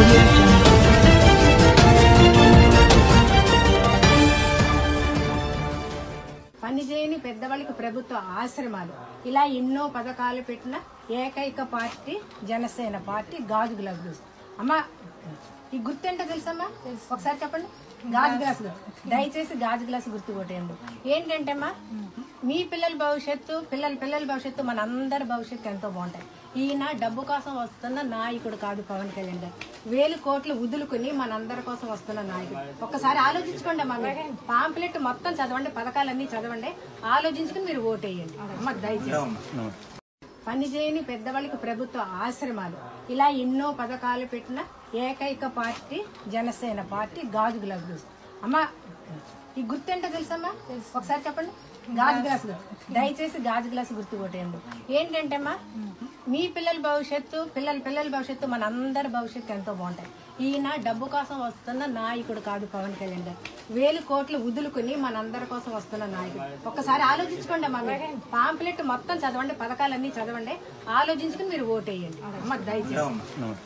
పనిచేయని పెద్దవాళ్ళకి ప్రభుత్వ ఆశ్రమాలు ఇలా ఎన్నో పథకాలు పెట్టిన ఏకైక పార్టీ జనసేన పార్టీ గాజు గ్లాసులు. అమ్మా ఈ గుర్తు ఏంటో తెలుసమ్మా? ఒకసారి చెప్పండి. గాజు గ్లాసులు. దయచేసి గాజు గ్లాసు గుర్తు కొట్టేయండి. ఏంటంటే అమ్మా, మీ పిల్లల భవిష్యత్తు, పిల్లల భవిష్యత్తు, మన అందరి భవిష్యత్తు ఎంతో బాగుంటాయి. ఈయన డబ్బు కోసం వస్తున్న నాయకుడు కాదు పవన్ కళ్యాణ్ గారు. 1000 కోట్లు వదులుకుని మనందరి కోసం వస్తున్న నాయకుడు. ఒక్కసారి ఆలోచించుకోండి అమ్మా. పాంప్లెట్ మొత్తం చదవండి, పథకాలన్నీ చదవండి, ఆలోచించుకుని మీరు ఓటేయండి అమ్మ దయచేసి. పనిచేయని పెద్దవాళ్ళకి ప్రభుత్వ ఆశ్రమాలు ఇలా ఎన్నో పథకాలు పెట్టిన ఏకైక పార్టీ జనసేన పార్టీ గాజు గ్లాసులు. అమ్మా ఈ గుర్తు ఏంటో తెలుసమ్మా? ఒకసారి చెప్పండి. గాజు గ్లాసులు. దయచేసి గాజు గ్లాసు గుర్తు కొట్టేయండి. ఏంటంటే అమ్మా, మీ పిల్లల భవిష్యత్తు, పిల్లల భవిష్యత్తు, మన అందరి భవిష్యత్తు ఎంతో బాగుంటాయి. ఈయన డబ్బు కోసం వస్తున్న నాయకుడు కాదు పవన్ కళ్యాణ్ గారు. 1000 కోట్లు వదులుకుని మనందరి కోసం వస్తున్న నాయకుడు. ఒక్కసారి ఆలోచించుకోండి అమ్మా. పాంప్లెట్ మొత్తం చదవండి, పథకాలన్నీ చదవండి, ఆలోచించుకుని మీరు ఓటేయండి అమ్మ దయచేసి.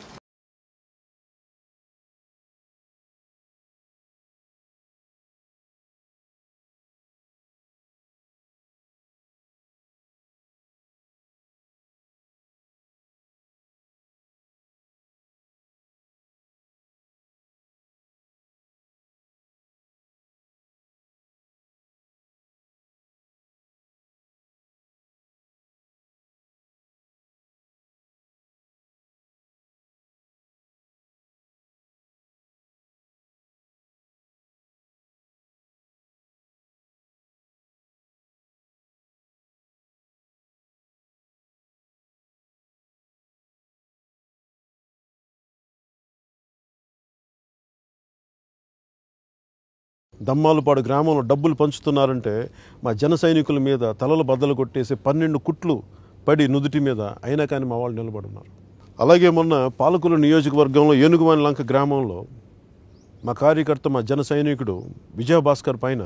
దమ్మాలపాడు గ్రామంలో డబ్బులు పంచుతున్నారంటే మా జన సైనికుల మీద తలలు బద్దలు కొట్టేసి 12 కుట్లు పడి నుదుటి మీద అయినా కానీ మా వాళ్ళు నిలబడున్నారు. అలాగే మొన్న పాలకుల నియోజకవర్గంలో ఏనుగువాని లంక గ్రామంలో మా కార్యకర్త, మా జన సైనికుడు విజయభాస్కర్ పైన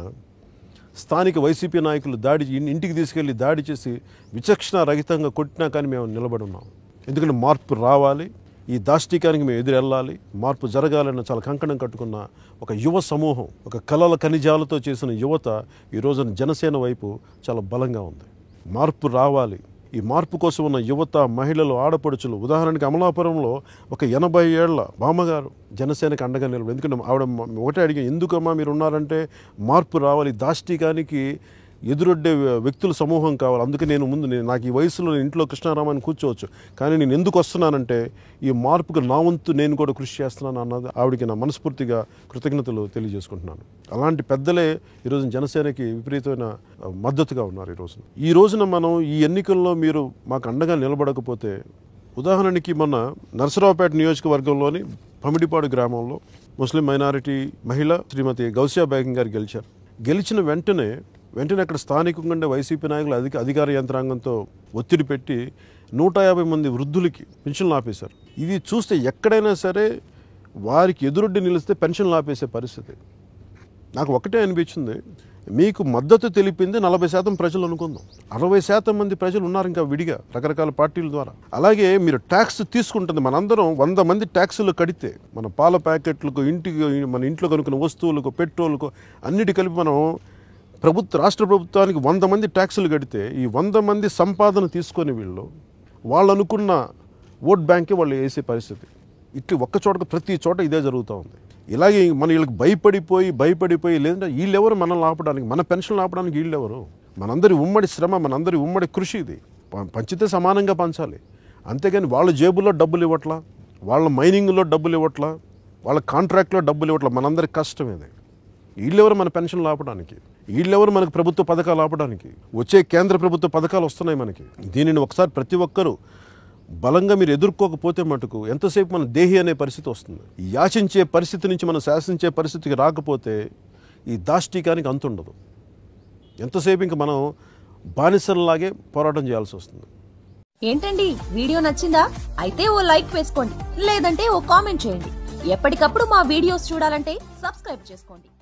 స్థానిక వైసీపీ నాయకులు ఇంటికి తీసుకెళ్లి దాడి చేసి విచక్షణ రహితంగా కొట్టినా కానీ మేము నిలబడి ఉన్నాం. ఎందుకంటే మార్పు రావాలి, ఈ దాష్టికానికి మేము ఎదురెళ్ళాలి, మార్పు జరగాలని చాలా కంకణం కట్టుకున్న ఒక యువ సమూహం, ఒక కళల ఖనిజాలతో చేసిన యువత ఈ రోజున జనసేన వైపు చాలా బలంగా ఉంది. మార్పు రావాలి. ఈ మార్పు కోసం ఉన్న యువత, మహిళలు, ఆడపడుచులు, ఉదాహరణకి అమలాపురంలో ఒక 80 ఏళ్ల బామ్మగారు జనసేనకి అండగా నిలబడి. ఎందుకంటే ఆవిడ ఒకటే అడిగి, ఎందుకమ్మా మీరు ఉన్నారంటే మార్పు రావాలి, దాష్టికానికి ఎదురొడ్డే వ్యక్తుల సమూహం కావాలి. అందుకే నాకు ఈ వయసులో ఇంట్లో కృష్ణారామాన్ని కూర్చోవచ్చు, కానీ నేను ఎందుకు వస్తున్నానంటే ఈ మార్పుకు నా వంతు నేను కూడా కృషి చేస్తున్నాను అన్నది ఆవిడకి నా మనస్ఫూర్తిగా కృతజ్ఞతలు తెలియజేసుకుంటున్నాను. అలాంటి పెద్దలే ఈరోజు జనసేనకి విపరీతమైన మద్దతుగా ఉన్నారు. ఈ రోజున మనం ఈ ఎన్నికల్లో మీరు మాకు అండగా నిలబడకపోతే, ఉదాహరణకి మొన్న నరసరావుపేట నియోజకవర్గంలోని పమిడిపాడు గ్రామంలో ముస్లిం మైనారిటీ మహిళ శ్రీమతి గౌసియా బేగం గారు గెలిచారు. గెలిచిన వెంటనే అక్కడ స్థానికంగా ఉండే వైసీపీ నాయకులు అధికార యంత్రాంగంతో ఒత్తిడి పెట్టి 150 మంది వృద్ధులకి పెన్షన్లు ఆపేశారు. ఇది చూస్తే ఎక్కడైనా సరే వారికి ఎదురొడ్డి నిలిస్తే పెన్షన్లు ఆపేసే పరిస్థితి. నాకు ఒకటే అనిపించింది, మీకు మద్దతు తెలిపింది 40% ప్రజలు అనుకుందాం, 60% మంది ప్రజలు ఉన్నారు ఇంకా విడిగా రకరకాల పార్టీల ద్వారా. అలాగే మీరు ట్యాక్స్ తీసుకుంటుంది, మనందరం 100 మంది ట్యాక్సులు కడితే మన పాల ప్యాకెట్లకు, మన ఇంట్లో కొనుక్కున్న వస్తువులకు, పెట్రోల్కు అన్నిటి కలిపి మనం రాష్ట్ర ప్రభుత్వానికి 100 మంది ట్యాక్సులు కడితే ఈ 100 మంది సంపాదన తీసుకొని వాళ్ళు అనుకున్న ఓట్ బ్యాంకే వాళ్ళు వేసే పరిస్థితి. ఇట్లా ఒక్క చోట ప్రతి చోట ఇదే జరుగుతూ ఉంది. ఇలాగే మన వీళ్ళకి భయపడిపోయి లేదంటే వీళ్ళెవరు మనల్ని ఆపడానికి, మన పెన్షన్లు ఆపడానికి వీళ్ళెవరు? మనందరి ఉమ్మడి శ్రమ, మనందరి ఉమ్మడి కృషి ఇది. పంచితే సమానంగా పంచాలి. అంతేగాని వాళ్ళ జేబుల్లో డబ్బులు ఇవ్వట్లా, వాళ్ళ మైనింగ్లో డబ్బులు ఇవ్వట్లా, వాళ్ళ కాంట్రాక్ట్లో డబ్బులు ఇవ్వట్లా. మనందరి కష్టం ఇది. వీళ్ళెవరు మన పెన్షన్లు ఆపడానికి? వీళ్ళెవరు మనకు ప్రభుత్వ పథకాలు ఆపడానికి? వచ్చే కేంద్ర ప్రభుత్వ పథకాలు వస్తున్నాయి మనకి. దీనిని ఒకసారి ప్రతి ఒక్కరూ బలంగా మీరు ఎదుర్కోకపోతే మటుకు ఎంతసేపు మన దేహి అనే పరిస్థితి వస్తుంది. యాచించే పరిస్థితి నుంచి మనం శాసించే పరిస్థితికి రాకపోతే ఈ దాష్టికానికి అంతుండదు. ఎంతసేపు ఇంక మనం బానిసల్లాగే పోరాటం చేయాల్సి వస్తుంది. ఏంటండి, వీడియో నచ్చిందా? అయితే ఓ లైక్ వేసుకోండి, లేదంటే ఓ కామెంట్ చేయండి. ఎప్పటికప్పుడు మా వీడియోస్ చూడాలంటే సబ్స్క్రైబ్ చేసుకోండి.